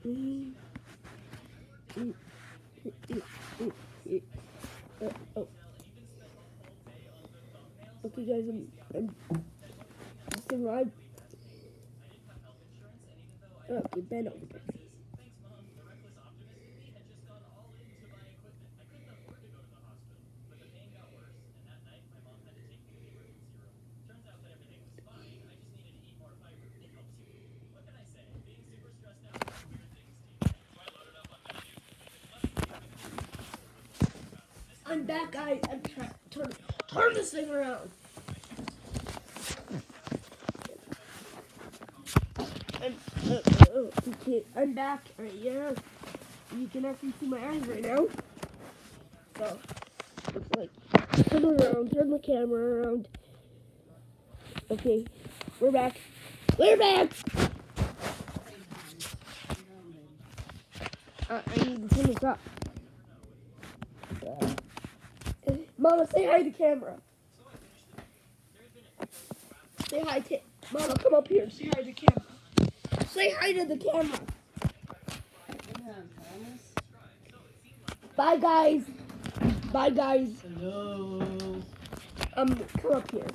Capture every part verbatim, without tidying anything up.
Mm. Mm. Mm. Mm. Mm. Uh, oh. Okay, guys, I'm, I'm just arrived. Okay, Ben over there. I'm back, guys. I'm trying to turn, turn this thing around. I'm, uh, uh, okay, I'm back. Right, yeah. You can actually see my eyes right now. So, looks like turn around, turn the camera around. Okay, we're back. We're back. Uh, I need to turn this up. Uh, Mama, say hi to the camera. Say hi to Mama. Come up here. Say hi to the camera. Say hi to the camera. Bye, guys. Bye, guys. Hello. Um, come up here.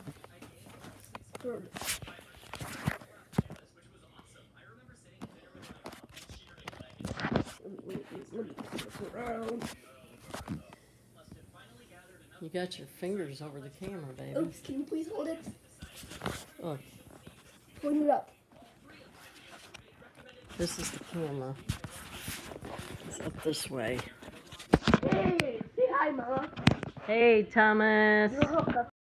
Around. You got your fingers over the camera, baby. Oops, can you please hold it? Look, Point it up. this is the camera. It's up this way. Hey, say hi, Mama. Hey, Thomas. You're hooked up.